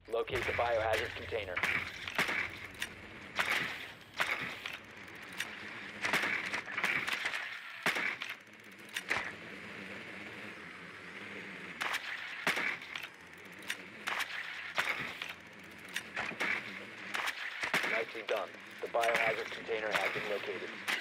Locate the biohazard container. Nicely done. The biohazard container has been located.